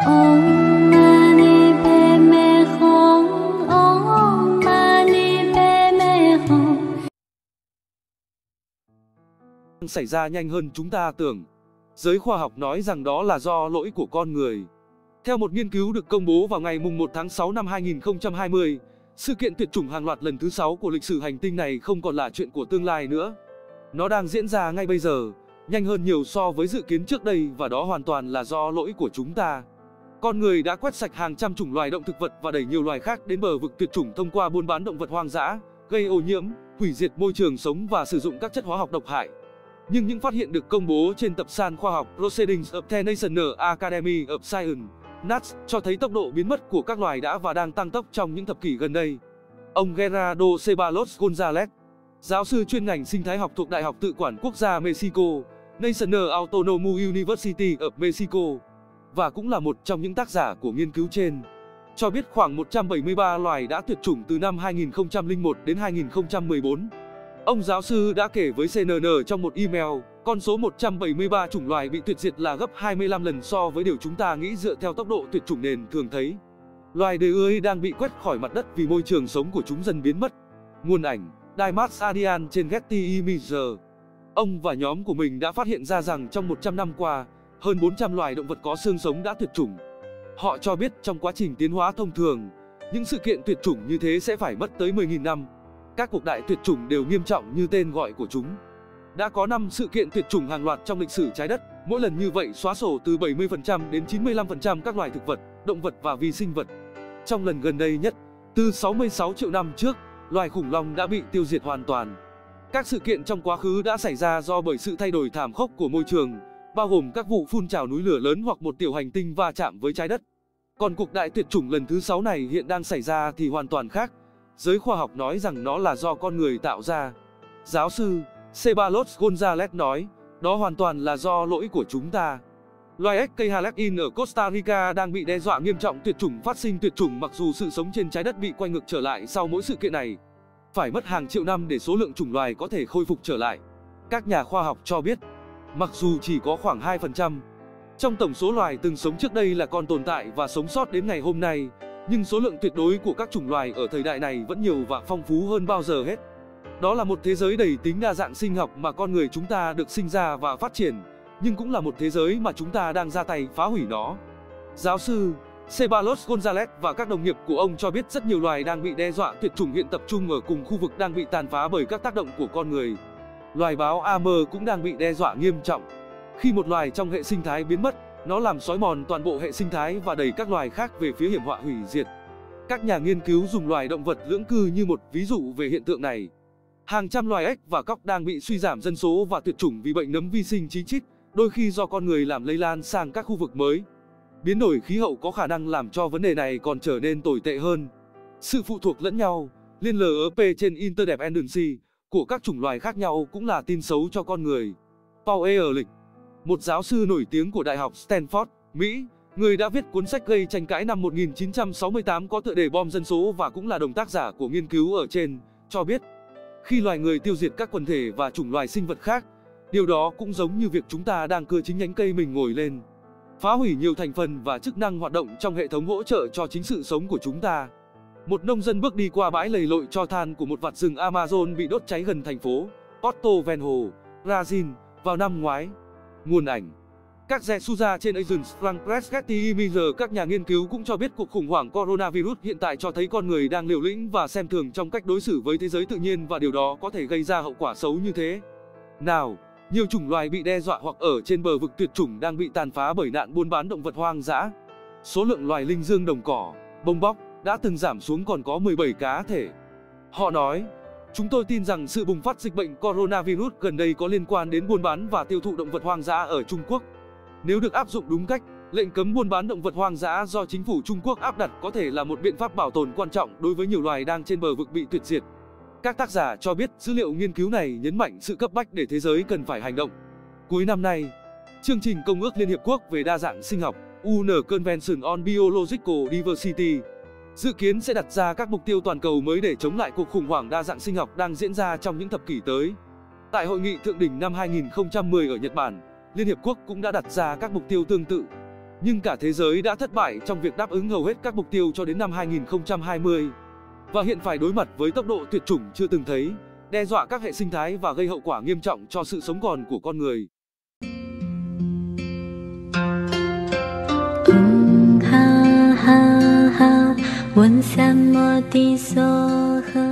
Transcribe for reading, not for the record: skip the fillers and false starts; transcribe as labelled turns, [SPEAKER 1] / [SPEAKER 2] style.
[SPEAKER 1] Om Mani Padme Hum. Om Mani Padme Hum.
[SPEAKER 2] Xảy ra nhanh hơn chúng ta tưởng. Giới khoa học nói rằng đó là do lỗi của con người. Theo một nghiên cứu được công bố vào ngày 1 tháng 6 năm 2020, sự kiện tuyệt chủng hàng loạt lần thứ 6 của lịch sử hành tinh này không còn là chuyện của tương lai nữa. Nó đang diễn ra ngay bây giờ, nhanh hơn nhiều so với dự kiến trước đây, và đó hoàn toàn là do lỗi của chúng ta. Con người đã quét sạch hàng trăm chủng loài động thực vật và đẩy nhiều loài khác đến bờ vực tuyệt chủng thông qua buôn bán động vật hoang dã, gây ô nhiễm, hủy diệt môi trường sống và sử dụng các chất hóa học độc hại. Nhưng những phát hiện được công bố trên tập san khoa học Proceedings of the National Academy of Science (NAS) cho thấy tốc độ biến mất của các loài đã và đang tăng tốc trong những thập kỷ gần đây. Ông Gerardo Ceballos González, giáo sư chuyên ngành sinh thái học thuộc Đại học Tự quản Quốc gia Mexico, National Autonomous University of Mexico, và cũng là một trong những tác giả của nghiên cứu trên, cho biết khoảng 173 loài đã tuyệt chủng từ năm 2001 đến 2014. Ông giáo sư đã kể với CNN trong một email, con số 173 chủng loài bị tuyệt diệt là gấp 25 lần so với điều chúng ta nghĩ dựa theo tốc độ tuyệt chủng nền thường thấy. Loài đời ơi đang bị quét khỏi mặt đất vì môi trường sống của chúng dần biến mất. Nguồn ảnh, Dimas Adian trên Getty Images. Ông và nhóm của mình đã phát hiện ra rằng trong 100 năm qua, hơn 400 loài động vật có xương sống đã tuyệt chủng. Họ cho biết trong quá trình tiến hóa thông thường, những sự kiện tuyệt chủng như thế sẽ phải mất tới 10.000 năm. Các cuộc đại tuyệt chủng đều nghiêm trọng như tên gọi của chúng. Đã có 5 sự kiện tuyệt chủng hàng loạt trong lịch sử trái đất, mỗi lần như vậy xóa sổ từ 70% đến 95% các loài thực vật, động vật và vi sinh vật. Trong lần gần đây nhất, từ 66 triệu năm trước, loài khủng long đã bị tiêu diệt hoàn toàn. Các sự kiện trong quá khứ đã xảy ra do bởi sự thay đổi thảm khốc của môi trường, bao gồm các vụ phun trào núi lửa lớn hoặc một tiểu hành tinh va chạm với trái đất. Còn cuộc đại tuyệt chủng lần thứ 6 này hiện đang xảy ra thì hoàn toàn khác. Giới khoa học nói rằng nó là do con người tạo ra. Giáo sư Ceballos González nói, đó hoàn toàn là do lỗi của chúng ta. Loài SK Harlequin ở Costa Rica đang bị đe dọa nghiêm trọng tuyệt chủng phát sinh tuyệt chủng mặc dù sự sống trên trái đất bị quay ngược trở lại sau mỗi sự kiện này. Phải mất hàng triệu năm để số lượng chủng loài có thể khôi phục trở lại. Các nhà khoa học cho biết, mặc dù chỉ có khoảng 2% trong tổng số loài từng sống trước đây là còn tồn tại và sống sót đến ngày hôm nay, nhưng số lượng tuyệt đối của các chủng loài ở thời đại này vẫn nhiều và phong phú hơn bao giờ hết. Đó là một thế giới đầy tính đa dạng sinh học mà con người chúng ta được sinh ra và phát triển, nhưng cũng là một thế giới mà chúng ta đang ra tay phá hủy nó. Giáo sư Ceballos González và các đồng nghiệp của ông cho biết rất nhiều loài đang bị đe dọa tuyệt chủng hiện tập trung ở cùng khu vực đang bị tàn phá bởi các tác động của con người. Loài báo Amur cũng đang bị đe dọa nghiêm trọng. Khi một loài trong hệ sinh thái biến mất, nó làm xói mòn toàn bộ hệ sinh thái và đẩy các loài khác về phía hiểm họa hủy diệt. Các nhà nghiên cứu dùng loài động vật lưỡng cư như một ví dụ về hiện tượng này. Hàng trăm loài ếch và cóc đang bị suy giảm dân số và tuyệt chủng vì bệnh nấm vi sinh chí chít, đôi khi do con người làm lây lan sang các khu vực mới. Biến đổi khí hậu có khả năng làm cho vấn đề này còn trở nên tồi tệ hơn. Sự phụ thuộc lẫn nhau, liên LP trên interdependency của các chủng loài khác nhau cũng là tin xấu cho con người. Paul Ehrlich, một giáo sư nổi tiếng của Đại học Stanford, Mỹ, người đã viết cuốn sách gây tranh cãi năm 1968 có tựa đề Bom dân số và cũng là đồng tác giả của nghiên cứu ở trên, cho biết khi loài người tiêu diệt các quần thể và chủng loài sinh vật khác, điều đó cũng giống như việc chúng ta đang cưa chính nhánh cây mình ngồi lên, phá hủy nhiều thành phần và chức năng hoạt động trong hệ thống hỗ trợ cho chính sự sống của chúng ta. Một nông dân bước đi qua bãi lầy lội cho than của một vạt rừng Amazon bị đốt cháy gần thành phố Porto Venho, Brazil, vào năm ngoái. Nguồn ảnh, các Jesusa trên Agence France Getty Images. Các nhà nghiên cứu cũng cho biết cuộc khủng hoảng coronavirus hiện tại cho thấy con người đang liều lĩnh và xem thường trong cách đối xử với thế giới tự nhiên và điều đó có thể gây ra hậu quả xấu như thế nào. Nhiều chủng loài bị đe dọa hoặc ở trên bờ vực tuyệt chủng đang bị tàn phá bởi nạn buôn bán động vật hoang dã. Số lượng loài linh dương đồng cỏ, bông bóc đã từng giảm xuống còn có 17 cá thể. Họ nói, chúng tôi tin rằng sự bùng phát dịch bệnh coronavirus gần đây có liên quan đến buôn bán và tiêu thụ động vật hoang dã ở Trung Quốc. Nếu được áp dụng đúng cách, lệnh cấm buôn bán động vật hoang dã do chính phủ Trung Quốc áp đặt có thể là một biện pháp bảo tồn quan trọng đối với nhiều loài đang trên bờ vực bị tuyệt diệt. Các tác giả cho biết dữ liệu nghiên cứu này nhấn mạnh sự cấp bách để thế giới cần phải hành động. Cuối năm nay, chương trình Công ước Liên Hiệp Quốc về đa dạng sinh học UN Convention on Biological Diversity dự kiến sẽ đặt ra các mục tiêu toàn cầu mới để chống lại cuộc khủng hoảng đa dạng sinh học đang diễn ra trong những thập kỷ tới. Tại hội nghị thượng đỉnh năm 2010 ở Nhật Bản, Liên Hiệp Quốc cũng đã đặt ra các mục tiêu tương tự. Nhưng cả thế giới đã thất bại trong việc đáp ứng hầu hết các mục tiêu cho đến năm 2020 và hiện phải đối mặt với tốc độ tuyệt chủng chưa từng thấy, đe dọa các hệ sinh thái và gây hậu quả nghiêm trọng cho sự sống còn của con người.
[SPEAKER 1] Ha ha ha，问三摩地梭诃。